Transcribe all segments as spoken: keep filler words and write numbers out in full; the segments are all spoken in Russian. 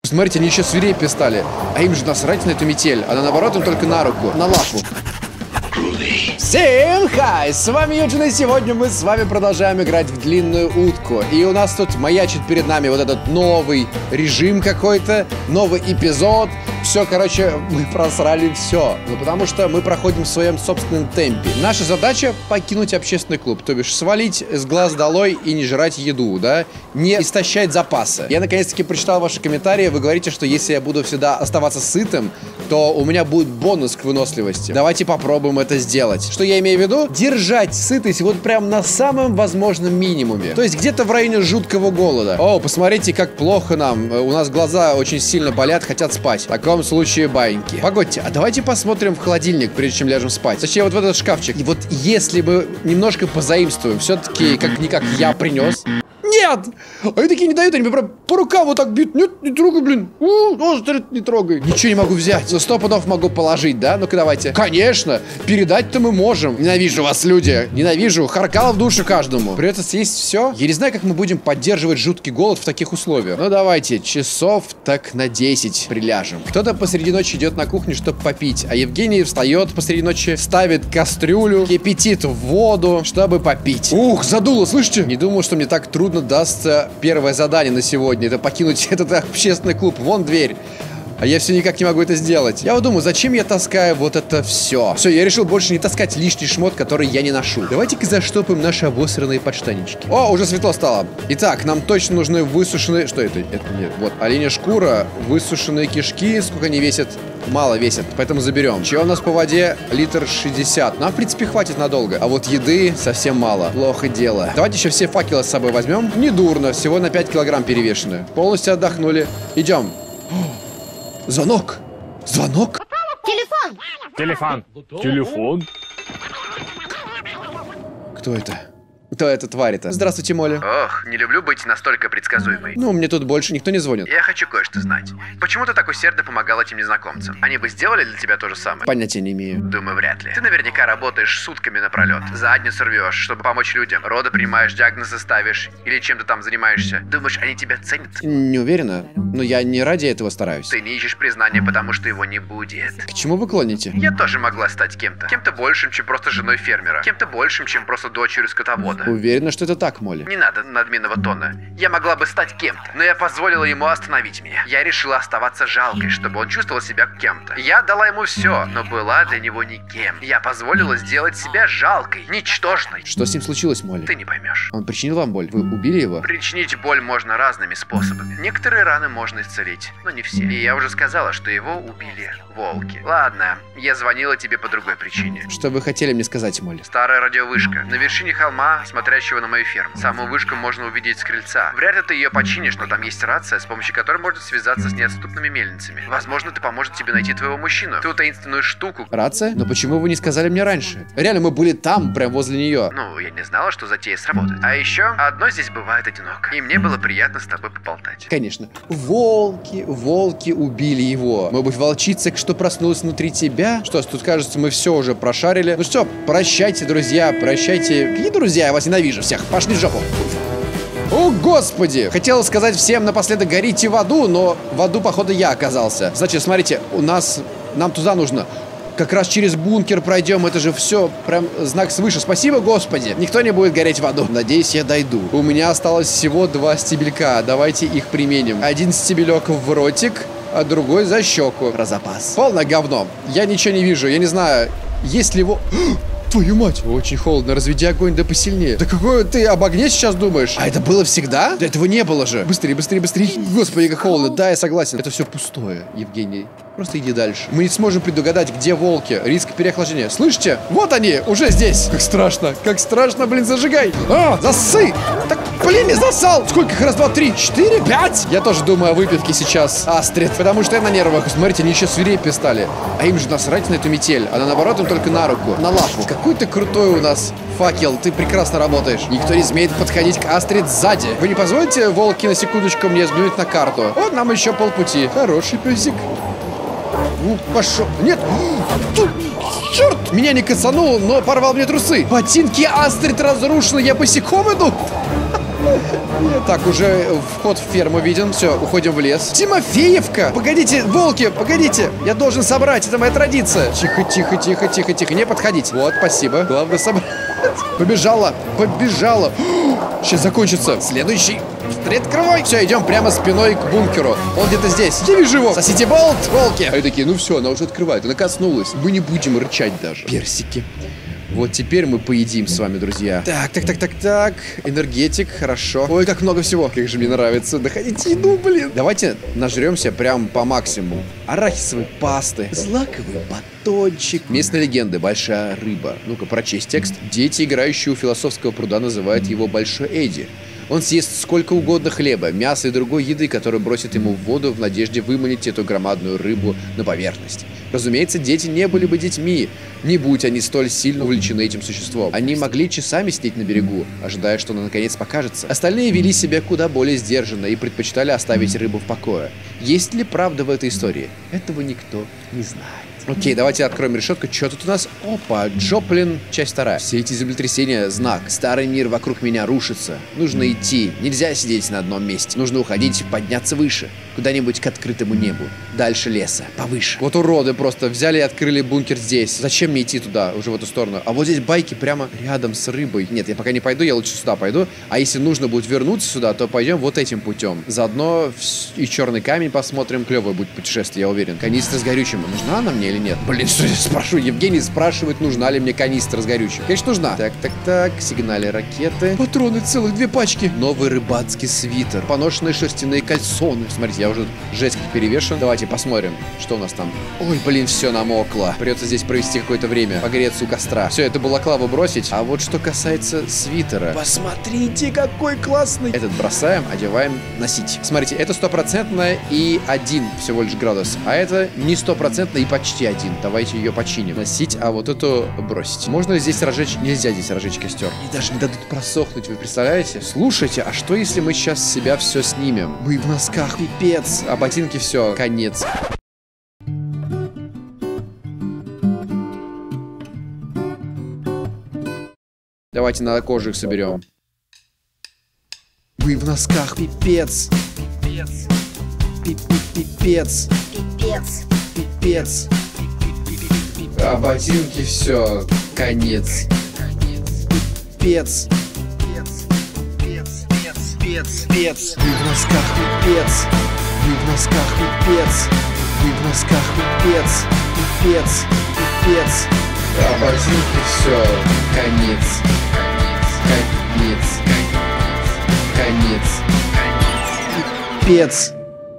Смотрите, они еще свирепее стали. А им же насрать на эту метель. Она наоборот им только на руку, на лапу. Всем хай! С вами Юджин, и сегодня мы с вами продолжаем играть в длинную утку. И у нас тут маячит перед нами вот этот новый режим какой-то, новый эпизод. Все, короче, мы просрали все. Ну, потому что мы проходим в своем собственном темпе. Наша задача — покинуть общественный клуб. То бишь, свалить с глаз долой и не жрать еду, да? Не истощать запасы. Я, наконец-таки, прочитал ваши комментарии. Вы говорите, что если я буду всегда оставаться сытым, то у меня будет бонус к выносливости. Давайте попробуем это сделать. Что я имею в виду? Держать сытость вот прям на самом возможном минимуме. То есть где-то в районе жуткого голода. О, посмотрите, как плохо нам. У нас глаза очень сильно болят, хотят спать. В таком случае баиньки. Погодьте, а давайте посмотрим в холодильник, прежде чем ляжем спать. Точнее, вот в этот шкафчик. И вот если мы немножко позаимствуем, все-таки как-никак я принес. Нет! Они такие не дают, они прям по рукам вот так бьют. Нет, не трогай, блин. У, острит, не трогай. Ничего не могу взять. За сто пудов могу положить, да? Ну-ка давайте. Конечно! Передать-то мы можем. Ненавижу вас, люди. Ненавижу. Харкала в душу каждому. Придется съесть все. Я не знаю, как мы будем поддерживать жуткий голод в таких условиях. Ну давайте, часов так на десять приляжем. Кто-то посреди ночи идет на кухню, чтобы попить. А Евгений встает посреди ночи, ставит кастрюлю, кипятит воду, чтобы попить. Ух, задуло, слышите? Не думал, что мне так трудно дастся первое задание на сегодня. Это покинуть этот общественный клуб. Вон дверь. А я все никак не могу это сделать. Я вот думаю, зачем я таскаю вот это все? Все, я решил больше не таскать лишний шмот, который я не ношу. Давайте-ка заштопаем наши обосранные подштаннички. О, уже светло стало. Итак, нам точно нужны высушенные... Что это? Это нет. Вот, оленя шкура, высушенные кишки. Сколько они весят? Мало весят, поэтому заберем. Чего у нас по воде? Литр шестьдесят. Нам, в принципе, хватит надолго. А вот еды совсем мало. Плохо дело. Давайте еще все факелы с собой возьмем. Недурно. Всего на пять килограмм перевешены. Полностью отдохнули. Идем. Звонок! Звонок! Телефон! Телефон! Телефон? Кто это? Кто эта тварь-то? Здравствуйте, Молли. Ох, не люблю быть настолько предсказуемой. Ну, мне тут больше никто не звонит. Я хочу кое-что знать. Почему ты так усердно помогал этим незнакомцам? Они бы сделали для тебя то же самое? Понятия не имею. Думаю, вряд ли. Ты наверняка работаешь сутками напролет. Задницу рвешь, чтобы помочь людям. Роды принимаешь, диагнозы ставишь. Или чем ты там занимаешься. Думаешь, они тебя ценят? Не уверена, но я не ради этого стараюсь. Ты не ищешь признания, потому что его не будет. К чему вы клоните? Я тоже могла стать кем-то. Кем-то большим, чем просто женой фермера. Кем-то большим, чем просто дочерью скотовода. Уверена, что это так, Молли. Не надо надменного тона. Я могла бы стать кем-то, но я позволила ему остановить меня. Я решила оставаться жалкой, чтобы он чувствовал себя кем-то. Я дала ему все, но была для него никем. Я позволила сделать себя жалкой, ничтожной. Что с ним случилось, Молли? Ты не поймешь. Он причинил вам боль? Вы убили его? Причинить боль можно разными способами. Некоторые раны можно исцелить, но не все. И я уже сказала, что его убили волки. Ладно, я звонила тебе по другой причине. Что вы хотели мне сказать, Молли? Старая радиовышка. На вершине холма, смотрящего на мою ферму. Саму вышку можно увидеть с крыльца. Вряд ли ты ее починишь, но там есть рация, с помощью которой можно связаться с неотступными мельницами. Возможно, это поможет тебе найти твоего мужчину. Ту таинственную штуку. Рация? Но почему вы не сказали мне раньше? Реально, мы были там, прям возле нее. Ну, я не знала, что затея сработает. А еще, одно здесь бывает одиноко. И мне было приятно с тобой поболтать. Конечно. Волки, волки убили его. Может быть, волчица, что проснулась внутри тебя? Что ж, тут, кажется, мы все уже прошарили. Ну что, прощайте, друзья, прощайте. Какие друзья? Я вас ненавижу всех. Пошли в жопу. О, господи! Хотел сказать всем напоследок горите в аду, но в аду, походу, я оказался. Значит, смотрите, у нас... Нам туда нужно... Как раз через бункер пройдем, это же все прям знак свыше. Спасибо, господи. Никто не будет гореть в аду. Надеюсь, я дойду. У меня осталось всего два стебелька. Давайте их применим. Один стебелек в ротик, а другой за щеку. Про запас. Полное говно. Я ничего не вижу. Я не знаю, есть ли его... Твою мать! Очень холодно, разведи огонь да посильнее. Да какой ты об огне сейчас думаешь? А это было всегда? Да этого не было же. Быстрее, быстрее, быстрее. Господи, как холодно. Да, я согласен. Это все пустое, Евгений. Просто иди дальше. Мы не сможем предугадать, где волки. Риск переохлаждения. Слышите? Вот они, уже здесь. Как страшно. Как страшно, блин, зажигай. А, зассы. Так, блин, не засал. Сколько их? Раз, два, три, четыре, пять. Я тоже думаю о выпивке сейчас, Астрид. Потому что я на нервах. Смотрите, они еще свирепее стали. А им же насрать на эту метель. Она наоборот им только на руку, на лапу. Какой ты крутой у нас факел. Ты прекрасно работаешь. Никто не смеет подходить к Астрид сзади. Вы не позволите, волки, на секундочку мне взглянуть на карту? Вот нам еще полпути. Хороший песик. Ну, пошел. Нет! Тут, черт! Меня не касанул, но порвал мне трусы. Ботинки Астрид разрушены, я босиком иду. Так, уже вход в ферму виден. Все, уходим в лес. Тимофеевка! Погодите, волки, погодите! Я должен собрать, это моя традиция. Тихо, тихо, тихо, тихо, тихо, не подходить. Вот, спасибо. Главное собрать. Побежала, побежала. Сейчас закончится. Следующий. Открывай. Все, идем прямо спиной к бункеру. Он где-то здесь. Я вижу его. Сосите болт, волки. Они такие, ну все, она уже открывает. Она коснулась. Мы не будем рычать даже. Персики. Вот теперь мы поедим с вами, друзья. Так, так, так, так, так. Энергетик, хорошо. Ой, как много всего. Как же мне нравится находить еду, блин. Давайте нажремся прям по максимуму. Арахисовой пасты, злаковый батончик. Местные легенды. Большая рыба. Ну-ка, прочесть текст. Дети, играющие у философского пруда, называют его Большой Эдди. Он съест сколько угодно хлеба, мяса и другой еды, которую бросит ему в воду в надежде выманить эту громадную рыбу на поверхность. Разумеется, дети не были бы детьми, не будь они столь сильно увлечены этим существом. Они могли часами сидеть на берегу, ожидая, что оно наконец покажется. Остальные вели себя куда более сдержанно и предпочитали оставить рыбу в покое. Есть ли правда в этой истории? Этого никто не знает. Окей, давайте откроем решетку. Что тут у нас? Опа, Джоплин, часть вторая. Все эти землетрясения — знак. Старый мир вокруг меня рушится. Нужно идти. Нельзя сидеть на одном месте. Нужно уходить, подняться выше. Куда-нибудь к открытому небу. Дальше леса. Повыше. Вот уроды просто взяли и открыли бункер здесь. Зачем мне идти туда, уже в эту сторону? А вот здесь байки прямо рядом с рыбой. Нет, я пока не пойду, я лучше сюда пойду. А если нужно будет вернуться сюда, то пойдем вот этим путем. Заодно и черный камень посмотрим. Клевое будет путешествие, я уверен. Канистра с горючим. Нужна она мне или нет? Блин, что я спрашиваю? Евгений спрашивает, нужна ли мне канистра с горючим. Конечно, нужна. Так, так, так. Сигнали ракеты. Патроны целых две пачки. Новый рыбацкий свитер. Поношенные шерстяные кальсоны. Смотрите, я уже жесть как перевешен. Давайте посмотрим, что у нас там. Ой, блин, все намокло. Придется здесь провести какое-то время. Погреться у костра. Все, это балаклаву бросить. А вот что касается свитера. Посмотрите, какой классный. Этот бросаем, одеваем, носить. Смотрите, это стопроцентно и один всего лишь градус. А это не стопроцентно и почти один. Давайте ее починим. Носить, а вот эту бросить. Можно ли здесь разжечь? Нельзя здесь разжечь костер. И даже не дадут просохнуть, вы представляете? Слушайте, а что если мы сейчас с себя все снимем? Мы в носках, пипец. А ботинки все, конец. Давайте на кожу их соберем. Мы в носках, пипец. Пипец. Пипец. Пипец. Пипец. А ботинки все, конец. Пипец. Пипец. Пипец. Пипец. Мы в носках, пипец. Мы в носках, пипец. Мы в носках, пипец. Пипец. Пипец. А ботинки все, конец. Конец. Конец. Пипец.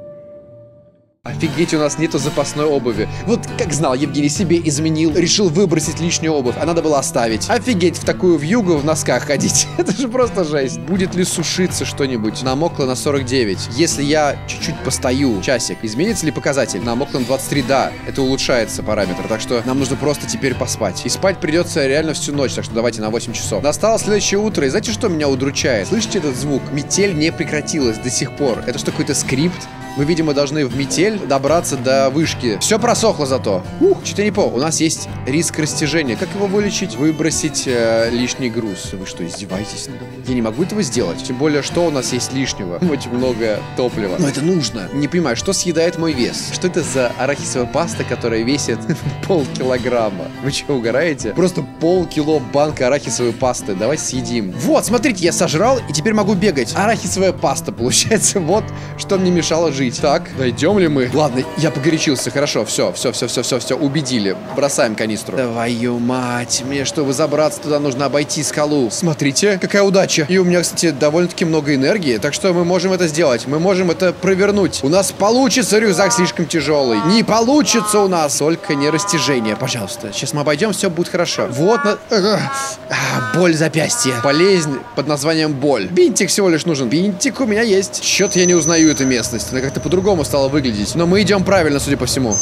Офигеть, у нас нету запасной обуви. Вот как знал, Евгений себе изменил. Решил выбросить лишнюю обувь, а надо было оставить. Офигеть, в такую вьюгу в носках ходить. Это же просто жесть. Будет ли сушиться что-нибудь? Намокло на сорок девять. Если я чуть-чуть постою часик, изменится ли показатель? Намокло на двадцать три, да. Это улучшается параметр. Так что нам нужно просто теперь поспать. И спать придется реально всю ночь. Так что давайте на восемь часов. Настало следующее утро. И знаете, что меня удручает? Слышите этот звук? Метель не прекратилась до сих пор. Это что, какой-то скрипт? Мы, видимо, должны в метель добраться до вышки. Все просохло зато. Ух, что-то не помню. У нас есть риск растяжения. Как его вылечить? Выбросить э, лишний груз. Вы что, издеваетесь надо мной? Я не могу этого сделать. Тем более, что у нас есть лишнего? Очень много топлива. Но это нужно. Не понимаю, что съедает мой вес? Что это за арахисовая паста, которая весит полкилограмма? Вы что, угораете? Просто полкило банка арахисовой пасты. Давай съедим. Вот, смотрите, я сожрал и теперь могу бегать. Арахисовая паста, получается. Вот, что мне мешало жить. Так, дойдем ли мы? Ладно, я погорячился, хорошо, все, все, все, все, все, все, убедили. Бросаем канистру. Твою мать, мне, чтобы забраться туда, нужно обойти скалу. Смотрите, какая удача. И у меня, кстати, довольно-таки много энергии, так что мы можем это сделать. Мы можем это провернуть. У нас получится, рюкзак слишком тяжелый. Не получится у нас. Только не растяжение, пожалуйста. Сейчас мы обойдем, все будет хорошо. Вот, на... а, боль запястья. Болезнь под названием боль. Бинтик всего лишь нужен. Бинтик у меня есть. Чё-то я не узнаю эту местность. Она как-то по-другому стало выглядеть. Но мы идем правильно, судя по всему.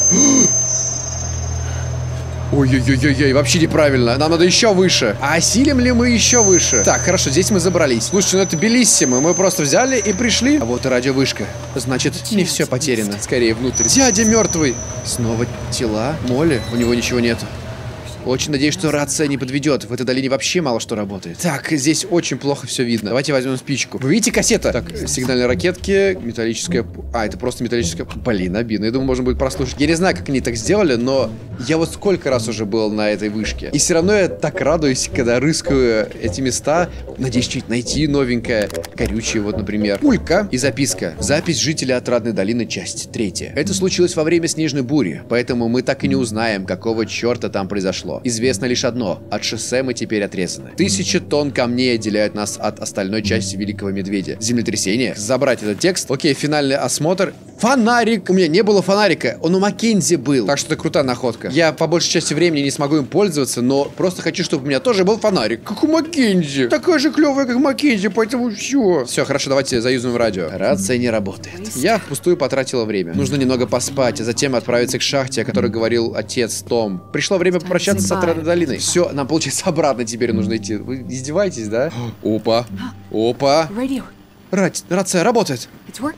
Ой-ой-ой-ой, вообще неправильно. Нам надо еще выше. А осилим ли мы еще выше? Так, хорошо, здесь мы забрались. Слушайте, ну это белиссимо. Мы просто взяли и пришли. А вот и радиовышка. Значит, не все потеряно. Скорее внутрь. Дядя мертвый. Снова тела. Молли. У него ничего нету. Очень надеюсь, что рация не подведет. В этой долине вообще мало что работает. Так, здесь очень плохо все видно. Давайте возьмем спичку. Вы видите кассета? Так, сигнальные ракетки, металлическая... А, это просто металлическая... Блин, обидно. Я думаю, можно будет прослушать. Я не знаю, как они так сделали, но я вот сколько раз уже был на этой вышке. И все равно я так радуюсь, когда рыскаю эти места. Надеюсь, что-нибудь найти новенькое. Горючее, вот, например. Пулька и записка. Запись жителя Отрадной долины, часть третья. Это случилось во время снежной бури, поэтому мы так и не узнаем, какого черта там произошло. Известно лишь одно. От шоссе мы теперь отрезаны. Тысячи тонн камней отделяют нас от остальной части Великого Медведя. Землетрясение. Забрать этот текст. Окей, финальный осмотр. Фонарик! У меня не было фонарика. Он у Маккензи был. Так что это крутая находка. Я по большей части времени не смогу им пользоваться, но просто хочу, чтобы у меня тоже был фонарик. Как у Маккензи. Такая же клевая, как Маккензи, поэтому все. Все, хорошо, давайте заюзаем радио. Рация не работает. Я впустую потратила время. Нужно немного поспать, а затем отправиться к шахте, о которой говорил отец Том. Пришло время попрощаться с Отрадной долиной. Все, нам, получается, обратно теперь нужно идти. Вы издеваетесь, да? Опа. Опа. Рать, рация работает.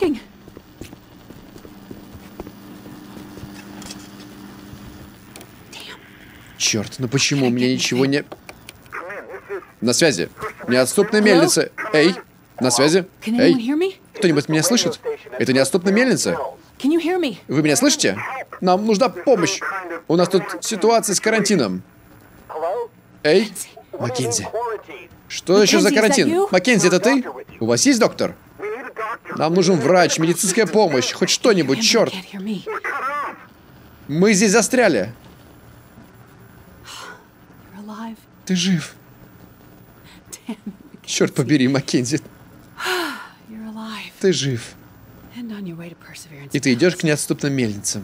Черт, ну почему у меня ничего не... На связи. Неотступная мельница. Эй, на связи. Эй, кто-нибудь меня слышит? Это неотступная мельница. Вы меня слышите? Нам нужна помощь. У нас тут ситуация с карантином. Эй, Маккензи. Что еще за карантин? Маккензи, это ты? У вас есть доктор? Нам нужен врач, медицинская помощь, хоть что-нибудь, черт. Мы здесь застряли. Ты жив. Черт побери, Маккензи. Ты жив. И ты идешь к неотступным мельницам.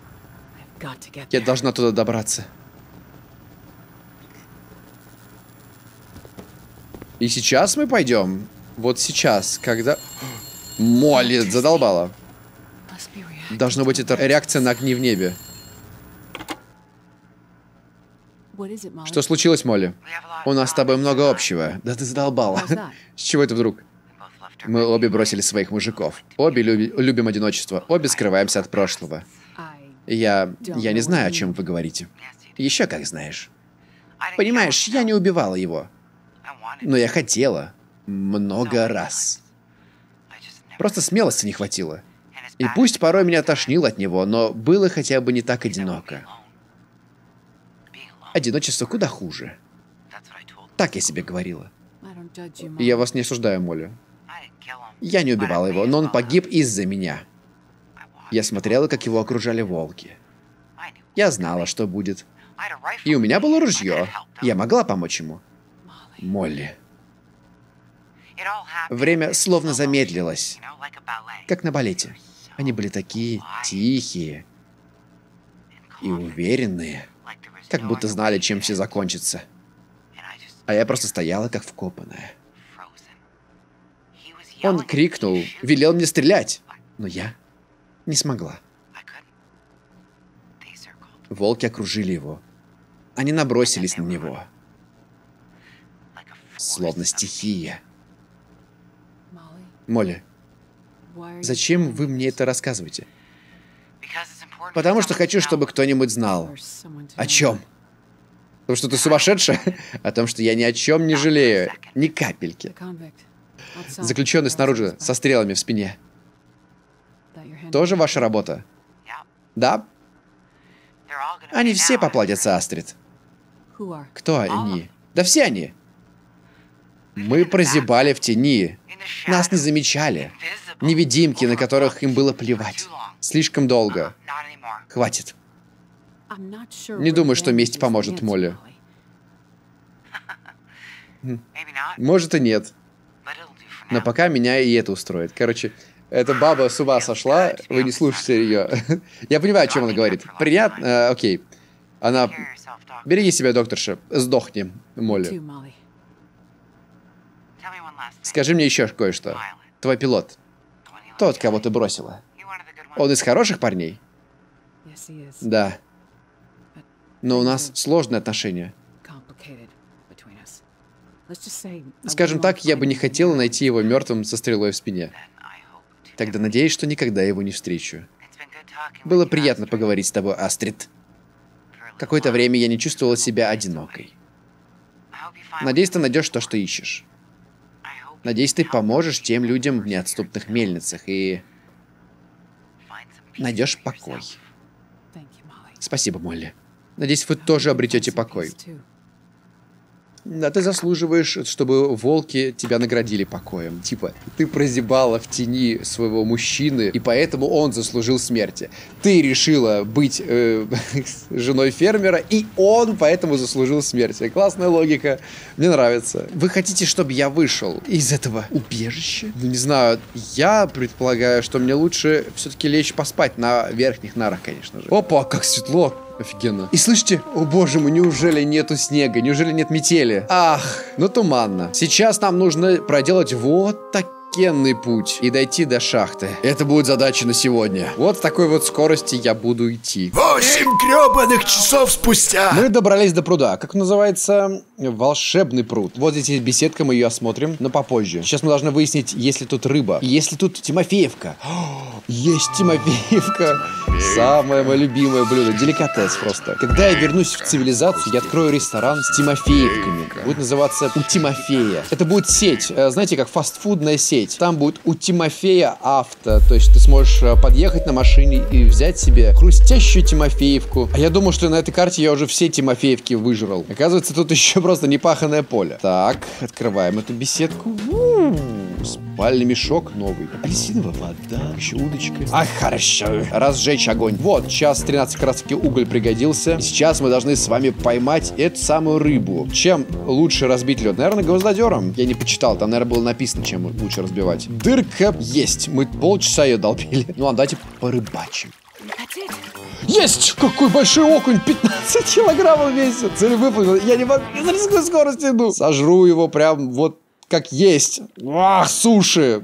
Я должна туда добраться. И сейчас мы пойдем. Вот сейчас, когда... Молли задолбала. Должно быть, это реакция на огни в небе. Что случилось, Молли? У нас с тобой много общего. Да ты задолбала. С чего это вдруг? Мы обе бросили своих мужиков. Обе люби, любим одиночество. Обе скрываемся от прошлого. Я... Я не знаю, о чем вы говорите. Еще как знаешь. Понимаешь, я не убивала его. Но я хотела. Много раз. Просто смелости не хватило. И пусть порой меня тошнило от него, но было хотя бы не так одиноко. Одиночество куда хуже. Так я себе говорила. Я вас не осуждаю, Молли. Я не убивала его, но он погиб из-за меня. Я смотрела, как его окружали волки. Я знала, что будет. И у меня было ружье. Я могла помочь ему. Молли. Время словно замедлилось. Как на балете. Они были такие тихие и уверенные. Как будто знали, чем все закончится. А я просто стояла, как вкопанная. Он крикнул, велел мне стрелять. Но я не смогла. Волки окружили его. Они набросились на него. Словно стихия. Молли, зачем вы мне это рассказываете? Потому что хочу, чтобы кто-нибудь знал. О чем? Потому что ты сумасшедшая? О том, что я ни о чем не жалею. Ни капельки. Заключенный снаружи, со стрелами в спине. Тоже ваша работа? Да? Они все поплатятся, Астрид. Кто они? Да все они. Мы прозябали в тени. Нас не замечали. Невидимки, на которых им было плевать. Слишком долго. Хватит. Не думаю, что месть поможет, Молли. Может и нет. Но пока меня и это устроит. Короче, эта баба с ума сошла, вы не слушайте ее. Я понимаю, о чем она говорит. Приятно? Э, окей. Она... Береги себя, докторша. Сдохни, Молли. Скажи мне еще кое-что. Твой пилот. Тот, кого ты бросила. Он из хороших парней? Да. Но у нас сложные отношения. Скажем так, я бы не хотела найти его мертвым со стрелой в спине. Тогда надеюсь, что никогда его не встречу. Было приятно поговорить с тобой, Астрид. какое-то время я не чувствовала себя одинокой. Надеюсь, ты найдешь то, что ищешь. Надеюсь, ты поможешь тем людям в неотступных мельницах и найдешь покой. Спасибо, Молли. Надеюсь, вы тоже обретете покой. Да, ты заслуживаешь, чтобы волки тебя наградили покоем. Типа, ты прозябала в тени своего мужчины, и поэтому он заслужил смерти. Ты решила быть э, женой фермера, и он поэтому заслужил смерти. Классная логика. Мне нравится. Вы хотите, чтобы я вышел из этого убежища? Ну, не знаю. Я предполагаю, что мне лучше все-таки лечь поспать на верхних нарах, конечно же. Опа, как светло. Офигенно. И слышите? О боже мой, неужели нету снега? Неужели нет метели? Ах, ну туманно. Сейчас нам нужно проделать вот такенный путь и дойти до шахты. Это будет задача на сегодня. Вот с такой вот скорости я буду идти. Восемь гребаных часов спустя. Мы добрались до пруда. Как называется? Волшебный пруд. Вот здесь есть беседка, мы ее осмотрим, но попозже. Сейчас мы должны выяснить, есть ли тут рыба. И есть ли тут Тимофеевка. О, есть Тимофеевка. Самое мое любимое блюдо. Деликатес просто. Когда я вернусь в цивилизацию, я открою ресторан с Тимофеевками. Будет называться «У Тимофея». Это будет сеть. Знаете, как фастфудная сеть. Там будет «У Тимофея авто». То есть ты сможешь подъехать на машине и взять себе хрустящую Тимофеевку. А я думал, что на этой карте я уже все Тимофеевки выжрал. Оказывается, тут еще просто непаханное поле. Так, открываем эту беседку. У-у-у, спальный мешок новый. Апельсиновая вода. Еще удочка. Ах, хорошо. Разжечь огонь. Вот, час тринадцать как раз таки уголь пригодился. И сейчас мы должны с вами поймать эту самую рыбу. Чем лучше разбить лед? Наверное, гвоздодером. Я не почитал, там, наверное, было написано, чем лучше разбивать. Дырка есть. Мы полчаса ее долбили. Ну, а давайте порыбачим. Есть! Какой большой окунь! пятнадцать килограммов весит! Цель выполнена. Я не могу, я с такой скоростью иду. Сожру его прям вот как есть. Ах, суши!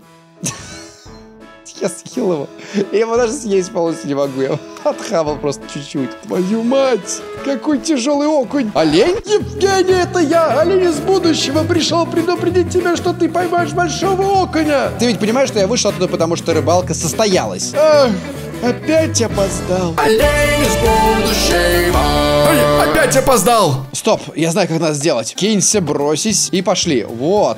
Я съел его. Я его даже съесть полностью не могу. Я отхавал просто чуть-чуть. Твою мать! Какой тяжелый окунь! Олень? Евгений, это я! Олень из будущего пришел предупредить тебя, что ты поймаешь большого окуня! Ты ведь понимаешь, что я вышел оттуда, потому что рыбалка состоялась. Ах, опять опоздал. Олень из будущего. Ой, опять опоздал. Стоп, я знаю, как надо сделать. Кинься, бросись и пошли. Вот.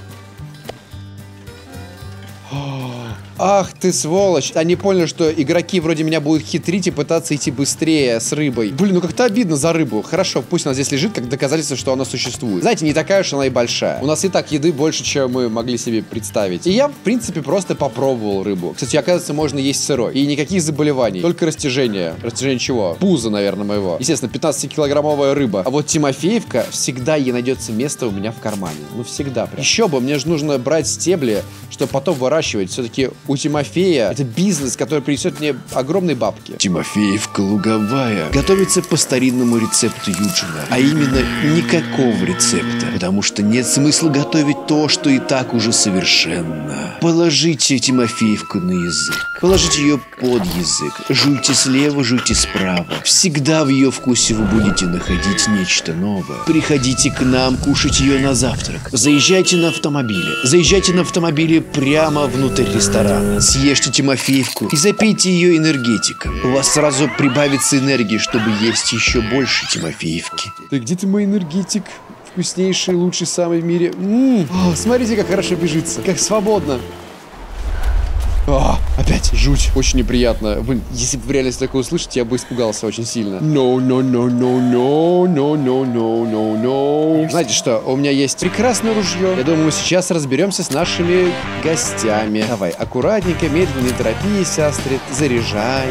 Ах ты сволочь. Они поняли, что игроки вроде меня будут хитрить и пытаться идти быстрее с рыбой. Блин, ну как-то обидно за рыбу. Хорошо, пусть она здесь лежит, как доказательство, что она существует. Знаете, не такая уж она и большая. У нас и так еды больше, чем мы могли себе представить. И я, в принципе, просто попробовал рыбу. Кстати, оказывается, можно есть сырой. И никаких заболеваний. Только растяжение. Растяжение чего? Пуза, наверное, моего. Естественно, пятнадцатикилограммовая рыба. А вот Тимофеевка, всегда ей найдется место у меня в кармане. Ну, всегда прям. Еще бы, мне же нужно брать стебли, чтобы потом выращивать. Все-таки у Тимофея это бизнес, который принесет мне огромные бабки. Тимофеевка луговая готовится по старинному рецепту Юджина. А именно, никакого рецепта. Потому что нет смысла готовить то, что и так уже совершенно. Положите Тимофеевку на язык. Положите ее под язык. Жуйте слева, жуйте справа. Всегда в ее вкусе вы будете находить нечто новое. Приходите к нам кушать ее на завтрак. Заезжайте на автомобиле. Заезжайте на автомобиле прямо внутрь ресторана. Съешьте Тимофеевку и запейте ее энергетиком. У вас сразу прибавится энергии, чтобы есть еще больше Тимофеевки. Да где ты мой энергетик? Вкуснейший, лучший самый в мире. М-м-м. О, смотрите, как хорошо бежится. Как свободно. А, опять жуть. Очень неприятно. Блин, если бы в реальности такое услышите, я бы испугался очень сильно. No, no, no, no, no, no, no, no, no, no. Знаете что? У меня есть прекрасное ружье. Я думаю, мы сейчас разберемся с нашими гостями. Давай, аккуратненько, медленно, не торопись, Астрид. Заряжай.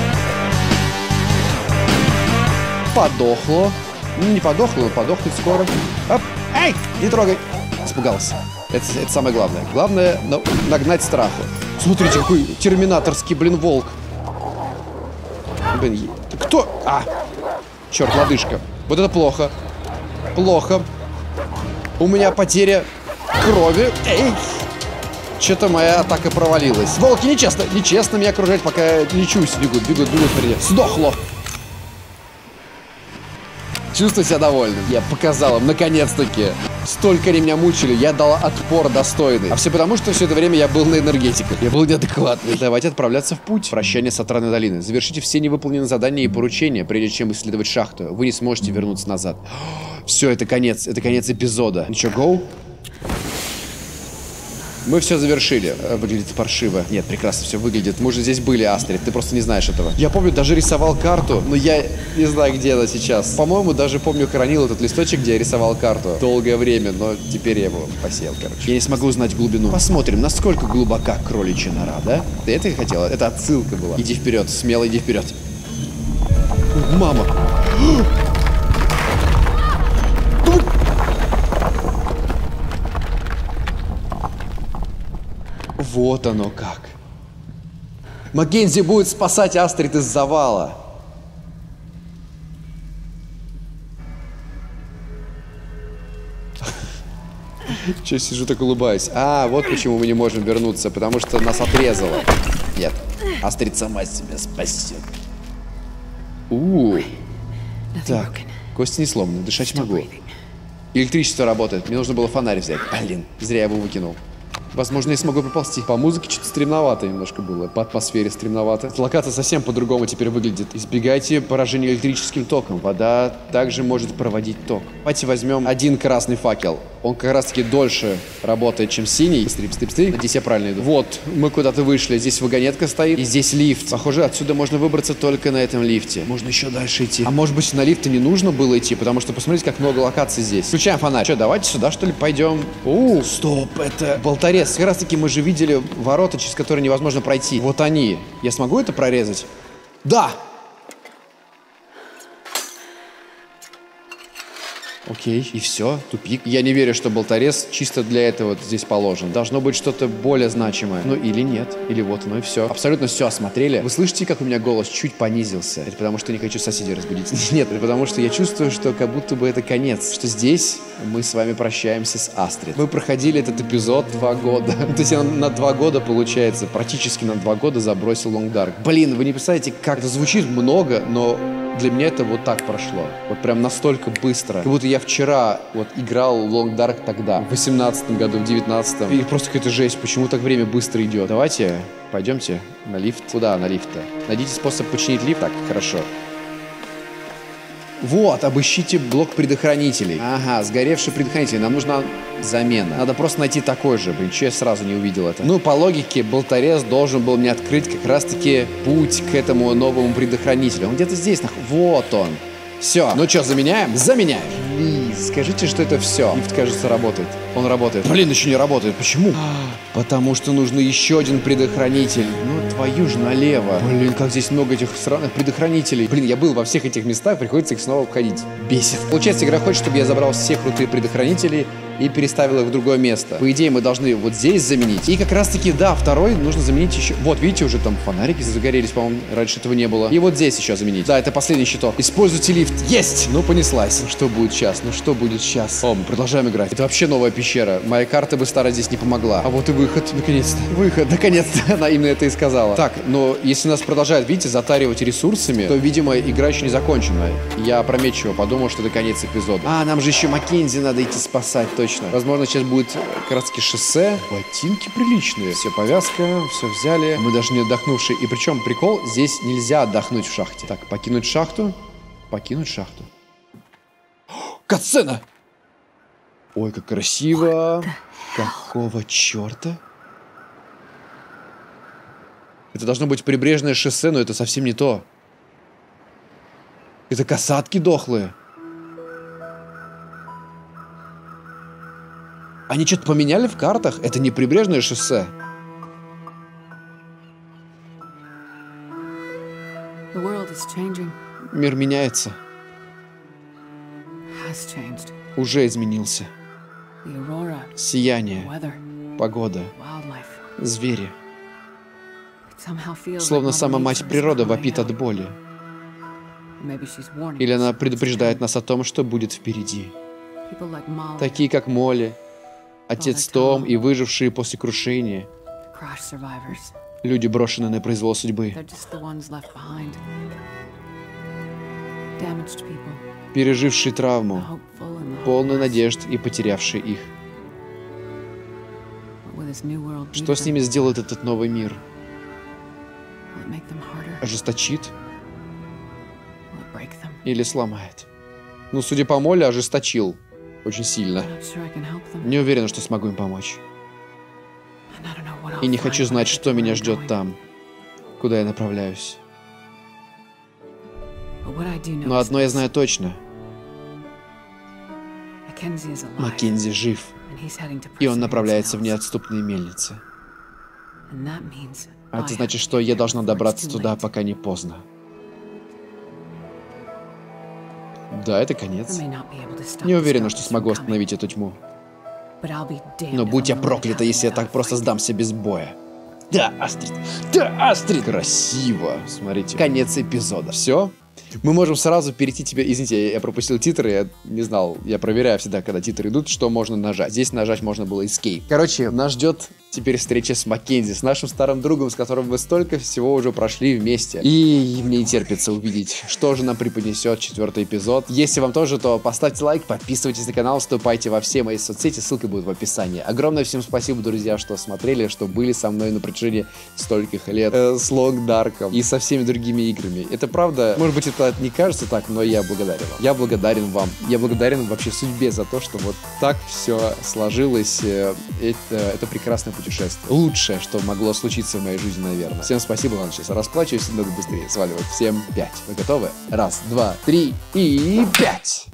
Подохло. Ну, не подохло, но подохнет скоро. Оп. Эй, не трогай. Испугался. Это, это самое главное. Главное на, нагнать страху. Смотрите, какой терминаторский, блин, волк. Блин, кто? А! Черт, лодыжка. Вот это плохо. Плохо. У меня потеря крови. Эй! Что-то моя атака провалилась. Волки, нечестно, нечестно меня окружать, пока я лечусь. Бегут, бегут, бегут впереди. Сдохло. Чувствую себя довольным. Я показал им, наконец-таки. Столько они меня мучили, я дал отпор достойный. А все потому, что все это время я был на энергетиках. Я был неадекватный. Давайте отправляться в путь. Прощание с Отрадной долины. Завершите все невыполненные задания и поручения, прежде чем исследовать шахту. Вы не сможете вернуться назад. Все, это конец. Это конец эпизода. Ну что, гоу? Мы все завершили. Выглядит паршиво. Нет, прекрасно все выглядит. Мы уже здесь были, Астрид. Ты просто не знаешь этого. Я помню, даже рисовал карту, но я не знаю, где она сейчас. По-моему, даже помню, хранил этот листочек, где я рисовал карту. Долгое время, но теперь я его посеял, короче. Я не смогу узнать глубину. Посмотрим, насколько глубока кроличья нора, да? Ты это хотела? Это отсылка была. Иди вперед, смело иди вперед. Мама! Вот оно как. Маккензи будет спасать Астрид из завала. Че сижу так улыбаюсь? А, вот почему мы не можем вернуться, потому что нас отрезало. Нет, Астрид сама себя спасет. У-у-у. Так, кости не сломаны, дышать могу. Электричество работает, мне нужно было фонарь взять. Блин, зря я его выкинул. Возможно, я смогу проползти. По музыке что-то стремновато немножко было. По атмосфере стремновато. Локация совсем по-другому теперь выглядит. Избегайте поражения электрическим током. Вода также может проводить ток. Давайте возьмем один красный факел. Он как раз-таки дольше работает, чем синий. Стрип, стрип, стрип. Надеюсь, я правильно иду. Вот, мы куда-то вышли. Здесь вагонетка стоит. И здесь лифт. Похоже, отсюда можно выбраться только на этом лифте. Можно еще дальше идти. А может быть, на лифты не нужно было идти, потому что посмотрите, как много локаций здесь. Включаем фонарь. Что, давайте сюда, что ли, пойдем? У, стоп, это болторез. Как раз таки мы же видели ворота, через которые невозможно пройти. Вот они. Я смогу это прорезать? Да! Окей, и все, тупик. Я не верю, что болторез чисто для этого вот здесь положен. Должно быть что-то более значимое. Ну или нет, или вот оно и все. Абсолютно все осмотрели. Вы слышите, как у меня голос чуть понизился? Это потому, что не хочу соседей разбудить. Нет, это потому, что я чувствую, что как будто бы это конец. Что здесь мы с вами прощаемся с Астрид. Мы проходили этот эпизод два года. То есть я на два года, получается, практически на два года забросил Long Dark. Блин, вы не представляете, как это звучит много, но... Для меня это вот так прошло. Вот прям настолько быстро. Как будто я вчера вот играл в Long Dark тогда. В восемнадцатом году, в девятнадцатом. И просто какая-то жесть. Почему так время быстро идет? Давайте, пойдемте на лифт. Куда на лифт-то? Найдите способ починить лифт. Так, хорошо. Вот, обыщите блок предохранителей. Ага, сгоревший предохранитель. Нам нужна замена. Надо просто найти такой же. Блин, что я сразу не увидел это? Ну, по логике, болторез должен был мне открыть как раз-таки путь к этому новому предохранителю. Он где-то здесь. Нах... Вот он. Все. Ну что, заменяем? Заменяем. Плиз, скажите, что это все. Лифт, кажется, работает. Он работает. Блин, еще не работает. Почему? Потому что нужно еще один предохранитель. Ну, твою же налево. Блин, как здесь много этих сраных предохранителей. Блин, я был во всех этих местах, приходится их снова обходить. Бесит. Получается, игра хочет, чтобы я забрал все крутые предохранители и переставил их в другое место. По идее, мы должны вот здесь заменить. И как раз-таки, да, второй нужно заменить еще... Вот, видите, уже там фонарики загорелись, по-моему, раньше этого не было. И вот здесь еще заменить. Да, это последний щиток. Используйте лифт. Есть! Ну, понеслась. Ну, что будет сейчас? Ну, что будет сейчас? О, мы продолжаем играть. Это вообще новая пещера. Моя карта бы старая здесь не помогла. А вот и выход, наконец-то. Выход, наконец-то. Она именно это и сказала. Так, но если нас продолжают, видите, затаривать ресурсами, то, видимо, игра еще не закончена. Я опрометчиво подумал, что это конец эпизода. А, нам же еще Маккензи надо идти спасать, точно. Возможно, сейчас будет как раз-таки шоссе. Ботинки приличные. Все, повязка, все взяли. Мы даже не отдохнувшие. И причем прикол, здесь нельзя отдохнуть в шахте. Так, покинуть шахту. Покинуть шахту. Катсцена! Ой, как красиво. Какого черта? Это должно быть прибрежное шоссе, но это совсем не то. Это касатки дохлые. Они что-то поменяли в картах? Это не прибрежное шоссе. Мир меняется. Уже изменился. Сияние, погода, звери. Словно сама мать природа вопит от боли. Или она предупреждает нас о том, что будет впереди. Такие, как Молли, отец Том и выжившие после крушения. Люди, брошенные на произвол судьбы. пережившие травму, полные надежд и потерявшие их. Что с ними сделает этот новый мир? Ожесточит? Или сломает? Ну, судя по Молли, ожесточил. Очень сильно. Не уверен, что смогу им помочь. И не хочу знать, что меня ждет там, куда я направляюсь. Но одно я знаю точно. Маккензи жив, и он направляется в неотступные мельницы. А это значит, что я должна добраться туда, пока не поздно. Да, это конец. Не уверена, что смогу остановить эту тьму. Но будь я проклята, если я так просто сдамся без боя. Да, Астрид! Да, Астрид! Красиво! Смотрите, конец эпизода. Все? Мы можем сразу перейти тебе... Извините, я пропустил титры, я не знал. Я проверяю всегда, когда титры идут, что можно нажать. Здесь нажать можно было Escape. Короче, нас ждет теперь встреча с Маккензи, с нашим старым другом, с которым мы столько всего уже прошли вместе. И мне не терпится увидеть, что же нам преподнесет четвертый эпизод. Если вам тоже, то поставьте лайк, подписывайтесь на канал, вступайте во все мои соцсети, ссылка будет в описании. Огромное всем спасибо, друзья, что смотрели, что были со мной на протяжении стольких лет э, с Long Dark'ом и со всеми другими играми. Это правда, может быть, это не кажется так, но я благодарен вам. Я благодарен вам. Я благодарен вообще судьбе за то, что вот так все сложилось. Это, это прекрасное путешествие. Лучшее, что могло случиться в моей жизни, наверное. Всем спасибо, ладно, сейчас расплачиваюсь, надо быстрее сваливать. Всем пять. Вы готовы? Раз, два, три и пять!